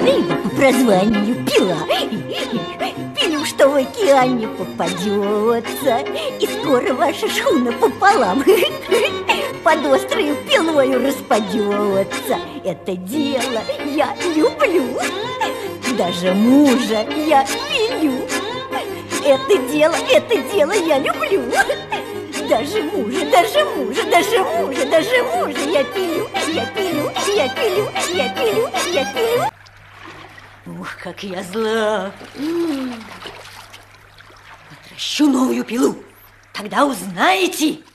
Рыба по прозванию пила. Пилю, что в океане попадется, и скоро ваша шхуна пополам под острою пилою распадется. Это дело я люблю, даже мужа я пилю. Это дело я люблю, даже мужа я пилю, я пилю, я пилю, я пилю, я пилю. Ух, как я зла! Отращу новую пилу, тогда узнаете.